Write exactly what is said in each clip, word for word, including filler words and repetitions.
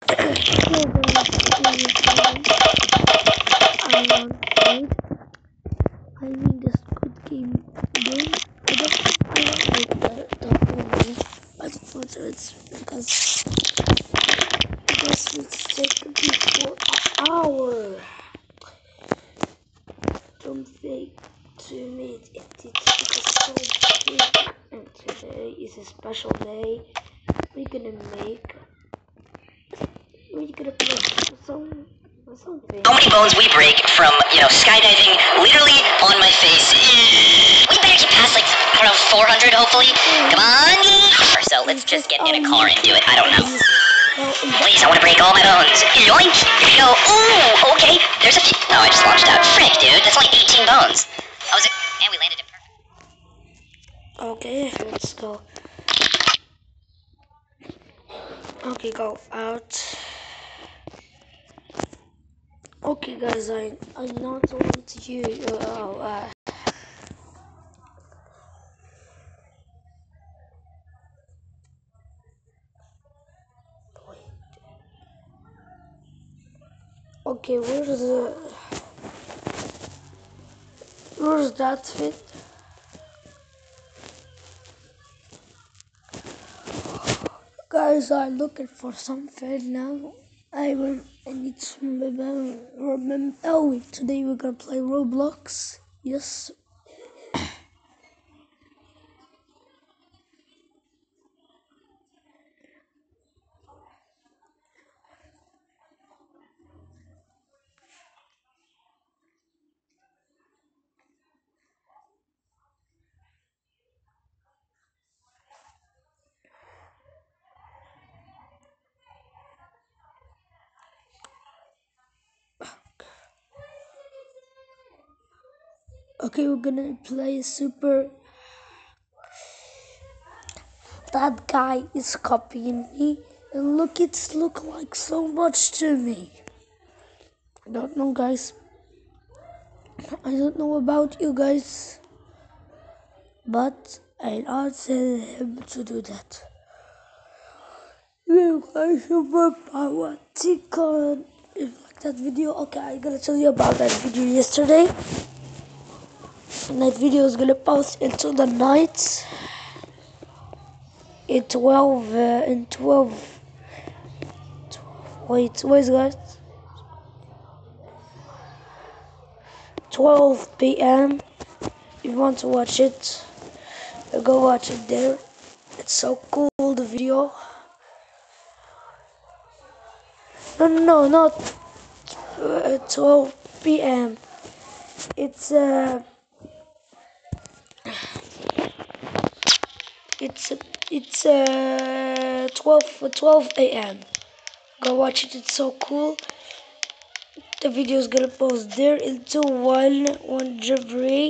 Still gonna continue playing. I want to I mean the Squid Game game. I don't I don't like the the whole game. I don't want to it's because this would take me for an hour. Don't think to me it it's so big, and today is a special day. We're gonna make we're gonna play some something. How many bones we break from, you know, skydiving literally on my face. We better get past, like, I don't know, four hundred hopefully. Come on. So let's just get in a car and do it. I don't know. Please, I want to break all my bones. Yoink. There you go. Ooh, okay. There's a few. Oh, I just launched out. Frick, dude. That's only eighteen bones. Oh, was it? And we landed it perfect. Okay, let's go. Okay, go out. Okay, guys, I I'm not going to you. Uh, uh, okay, where's the where's that fit? Guys, I'm looking for something now. I will. I need to remember. remember oh, wait, today we're gonna play Roblox. Yes. Okay, we're gonna play super. That guy is copying me, and look, it's look like so much to me. I don't know, guys. I don't know about you guys, but I asked him to do that. You guys superpower tickle. If you like that video, okay, I'm gonna tell you about that video yesterday. And that video is gonna post into the night. In twelve, uh, in twelve. Wait, wait, guys. twelve p m If you want to watch it, go watch it there. It's so cool, the video. No, no, no, not uh, twelve p m It's uh, it's it's uh twelve a m Go watch it. It's so cool. The video is gonna post there into one one January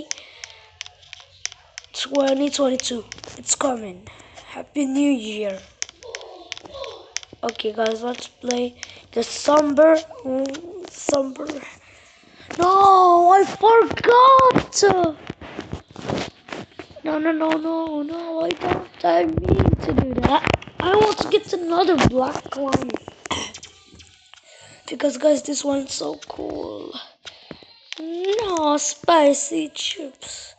twenty twenty-two. It's coming. Happy New Year. Okay, guys, let's play the somber somber. No, I forgot. No, no, no, no, no. I don't. I mean to do that. I want to get another black one. Because, guys, this one's so cool. No, spicy chips.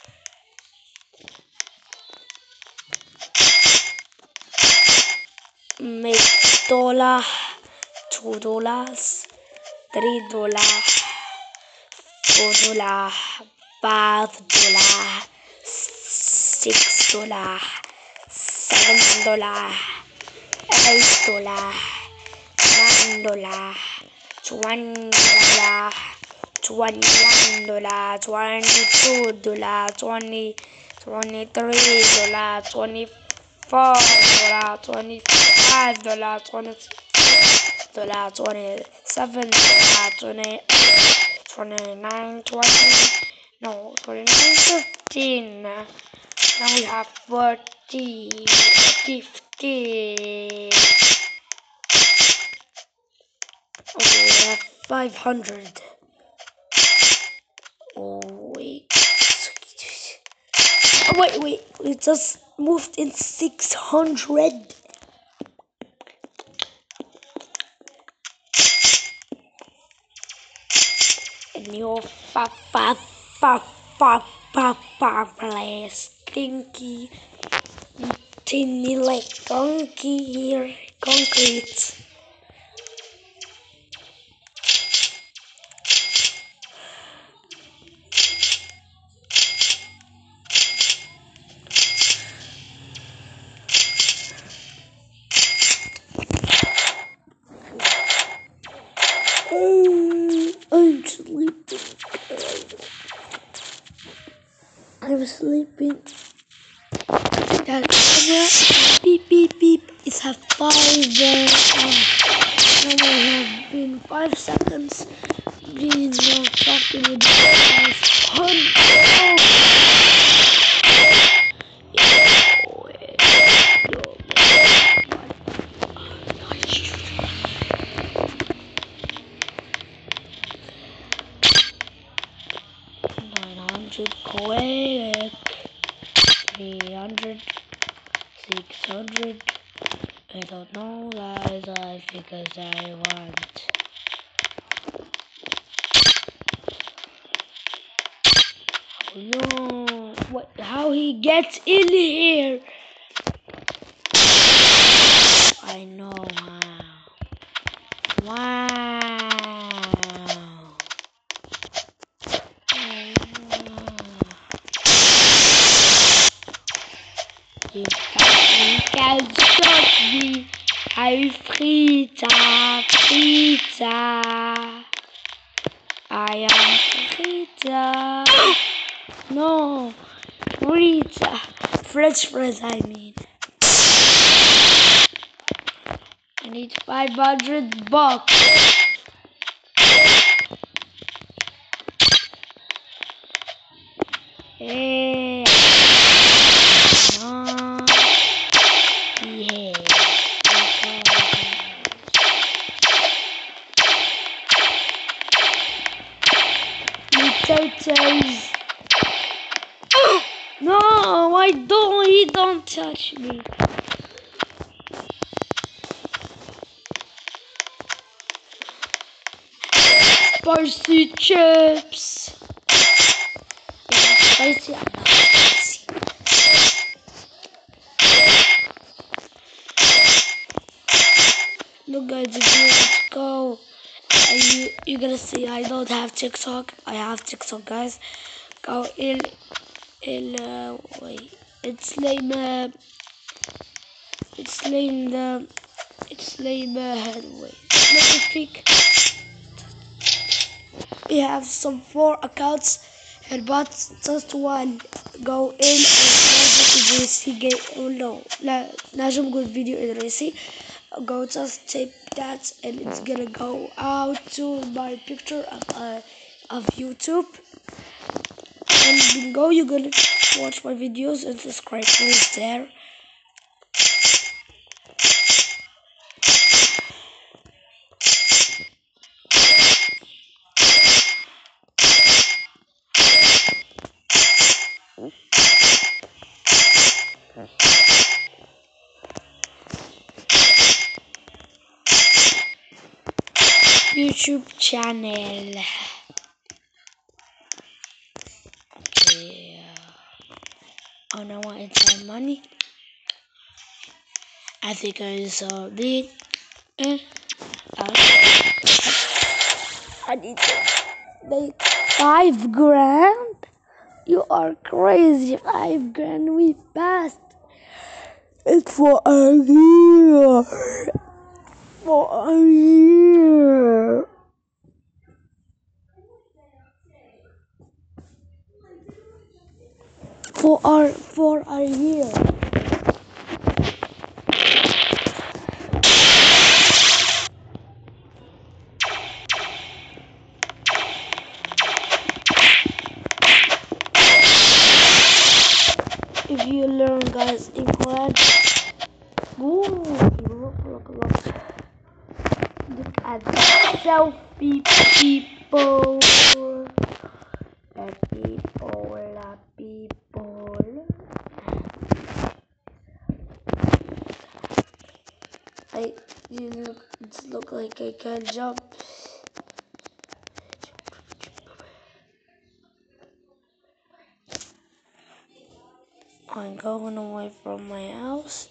Make dollar, two dollars, three dollars, four dollars, five dollars, six dollars, seven dollars, eight dollars, nine dollars, twenty dollars, twenty-one dollars, twenty-two dollars, twenty, twenty-three dollars, twenty-four dollars, twenty-five dollars, twenty-six dollars, twenty-seven dollars, twenty-eight, twenty-nine, twenty, no, twenty-nine, fifteen. Now we have forty, fifty. Okay, we have five hundred. Oh, wait. Oh, wait, wait. We just moved in six hundred. in your fa fa fa fa fa fa place. Stinky, tiny like donkey here, concrete. I'm sleeping. I'm sleeping. That camera, beep beep beep. It's have five. Uh, uh, now I have been five seconds. Being uh, talking with the guys. nine hundred quick. three hundred. six hundred. I don't know, guys. I because I want. Oh no! What? How he gets in here? I know how. Wow! Oh, wow. You can't, you can't stop me. I'm Frita, Frita. I am Frita. No, Frita. French fries, I mean. I need five hundred bucks. Hey. No. Yeah. Potatoes. No, I don't. He don't touch me. Spicy chips. Yeah, spicy. I'm not spicy. Look, guys, if you want to go, uh, you you're gonna see I don't have TikTok. I have TikTok, guys. Go in. Il, uh, wait, it's name, uh, it's name, uh, it's name, uh, wait, let me think. We have some four accounts, and but just one. Go in and see game. Oh no, najm good video in Racy. Go just type that, and it's gonna go out to my picture of uh, of YouTube. And go, you're gonna watch my videos and subscribe please there. YouTube channel. Okay. Oh no, I want some money. I think I saw it. Eh. Uh, I need to make five grand. You are crazy. Five grand. We passed. It's for a year. For a year. For our for a year. If you learn, guys, England. Ooh, look, look, look. Look at the selfie people. The people, the people. I, you look, it look like I can jump. I'm going away from my house.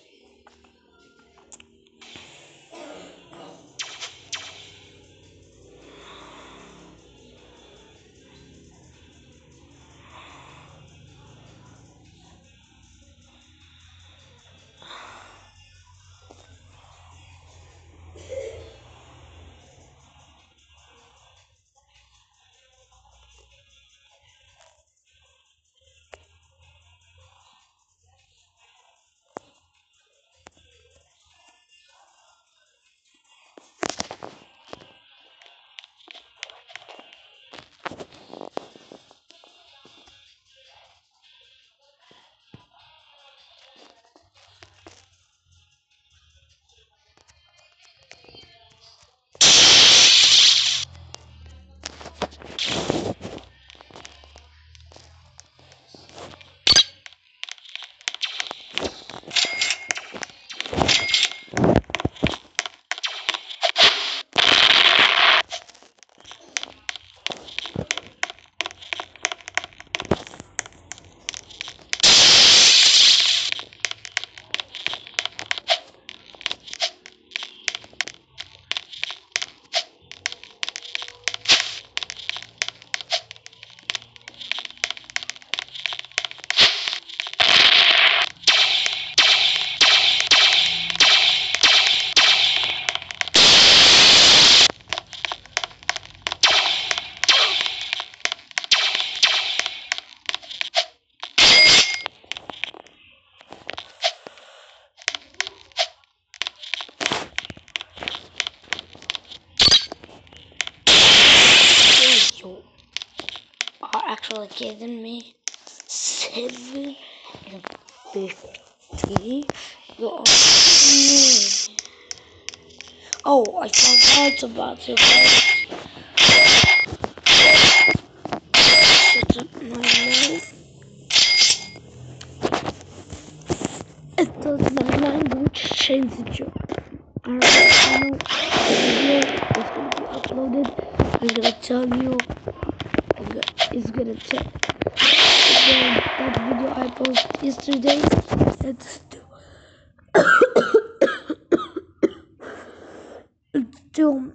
You are actually kidding me? Seven and fifty. You are kidding me. Oh, I forgot about you guys. Shut up my mouth. It does my language change you. Alright, I know the video is gonna be uploaded. I'm gonna tell you. I'm gonna, it's gonna tell. Again, that video I posted yesterday. It's still. it's still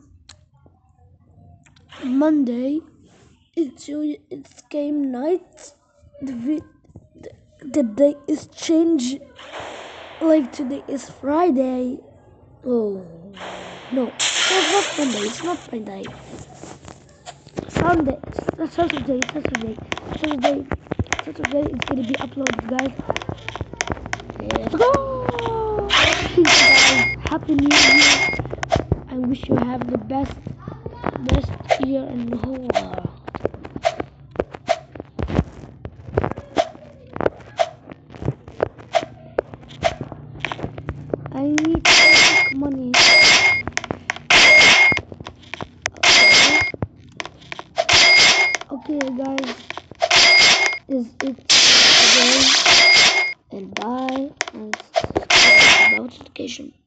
Monday. It's it's game night. The, vi- the the day is changed. Like today is Friday. Oh no, it's not Monday. It's not Friday. Sunday. It's Saturday. Saturday. Saturday. Saturday is gonna be uploaded, guys. Let's go. Peace, guys. Happy New Year. I wish you have the best, best year in the whole world. I need to make money. Okay. Okay, guys. Is it today? And bye. And subscribe to the notification.